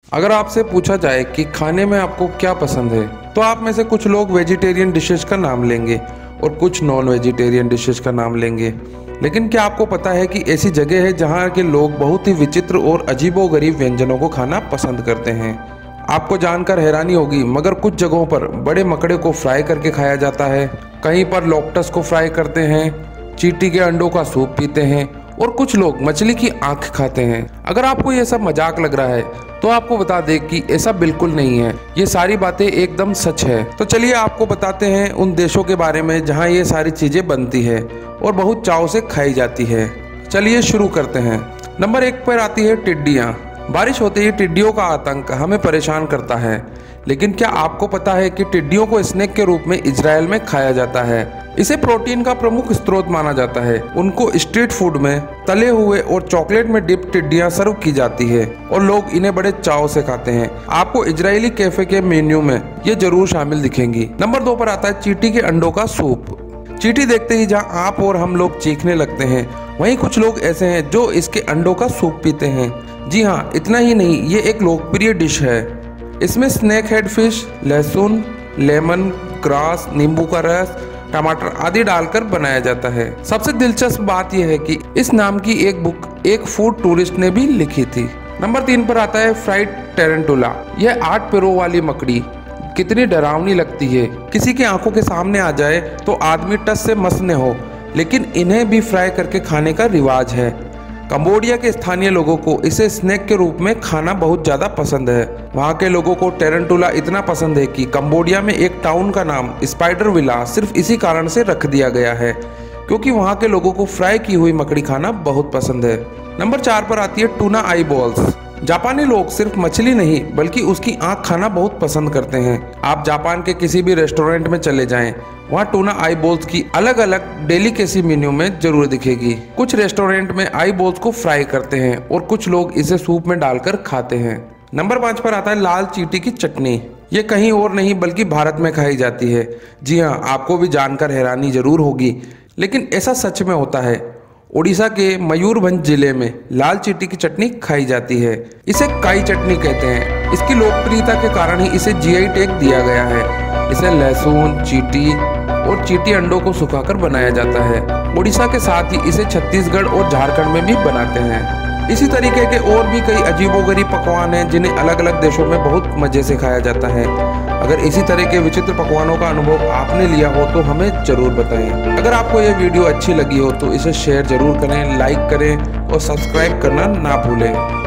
अगर आपसे पूछा जाए कि खाने में आपको क्या पसंद है, तो आप में से कुछ लोग वेजिटेरियन डिशेस का नाम लेंगे और कुछ नॉन वेजिटेरियन डिशेस का नाम लेंगे। लेकिन क्या आपको पता है कि ऐसी जगह है जहाँ के लोग बहुत ही विचित्र और अजीबोगरीब व्यंजनों को खाना पसंद करते हैं। आपको जानकर हैरानी होगी, मगर कुछ जगहों पर बड़े मकड़े को फ्राई करके खाया जाता है, कहीं पर लोक्टस को फ्राई करते हैं, चींटी के अंडों का सूप पीते हैं और कुछ लोग मछली की आंख खाते हैं। अगर आपको ये सब मजाक लग रहा है तो आपको बता दें कि ऐसा बिल्कुल नहीं है, ये सारी बातें एकदम सच है। तो चलिए आपको बताते हैं उन देशों के बारे में जहां ये सारी चीजें बनती है और बहुत चाव से खाई जाती है। चलिए शुरू करते हैं। नंबर 1 पर आती है टिड्डियाँ। बारिश होते ही टिड्डियों का आतंक हमें परेशान करता है, लेकिन क्या आपको पता है कि टिड्डियों को स्नैक के रूप में इजराइल में खाया जाता है। इसे प्रोटीन का प्रमुख स्रोत माना जाता है। उनको स्ट्रीट फूड में तले हुए और चॉकलेट में डिप टिड्डियां सर्व की जाती है और लोग इन्हें बड़े चाव से खाते हैं। आपको इजरायली कैफे के मेन्यू में ये जरूर शामिल दिखेंगी। नंबर 2 पर आता है चींटी के अंडों का सूप। चींटी देखते ही जहां आप और हम लोग चीखने लगते हैं, वहीं कुछ लोग ऐसे हैं जो इसके अंडों का सूप पीते हैं। जी हाँ, इतना ही नहीं, ये एक लोकप्रिय डिश है। इसमें स्नैक हेड फिश, लहसुन, लेमन ग्रास, नींबू का रस, टमाटर आदि डालकर बनाया जाता है। सबसे दिलचस्प बात यह है कि इस नाम की एक बुक एक फूड टूरिस्ट ने भी लिखी थी। नंबर 3 पर आता है फ्राइड टेरेंटुला। यह 8 पैरों वाली मकड़ी कितनी डरावनी लगती है। किसी की आंखों के सामने आ जाए तो आदमी टस से मस न हो, लेकिन इन्हें भी फ्राई करके खाने का रिवाज है। कंबोडिया के स्थानीय लोगों को इसे स्नैक के रूप में खाना बहुत ज़्यादा पसंद है। वहाँ के लोगों को टेरेंटुला इतना पसंद है कि कंबोडिया में एक टाउन का नाम स्पाइडर विला सिर्फ इसी कारण से रख दिया गया है, क्योंकि वहाँ के लोगों को फ्राई की हुई मकड़ी खाना बहुत पसंद है। नंबर 4 पर आती है टूना आई बॉल्स। जापानी लोग सिर्फ मछली नहीं बल्कि उसकी आंख खाना बहुत पसंद करते हैं। आप जापान के किसी भी रेस्टोरेंट में चले जाएं, वहाँ टूना आई बॉल्स की अलग अलग डेलिकेसी मेन्यू में जरूर दिखेगी। कुछ रेस्टोरेंट में आई बॉल्स को फ्राई करते हैं और कुछ लोग इसे सूप में डालकर खाते हैं। नंबर 5 पर आता है लाल चींटी की चटनी। ये कहीं और नहीं बल्कि भारत में खाई जाती है। जी हाँ, आपको भी जानकर हैरानी जरूर होगी, लेकिन ऐसा सच में होता है। ओडिशा के मयूरभंज जिले में लाल चींटी की चटनी खाई जाती है। इसे काई चटनी कहते हैं। इसकी लोकप्रियता के कारण ही इसे जीआई टैग दिया गया है। इसे लहसुन, चींटी और चींटी अंडों को सुखाकर बनाया जाता है। ओडिशा के साथ ही इसे छत्तीसगढ़ और झारखंड में भी बनाते हैं। इसी तरीके के और भी कई अजीबोगरीब पकवान हैं जिन्हें अलग अलग देशों में बहुत मजे से खाया जाता है। अगर इसी तरह के विचित्र पकवानों का अनुभव आपने लिया हो तो हमें जरूर बताएं। अगर आपको यह वीडियो अच्छी लगी हो तो इसे शेयर जरूर करें, लाइक करें और सब्सक्राइब करना ना भूलें।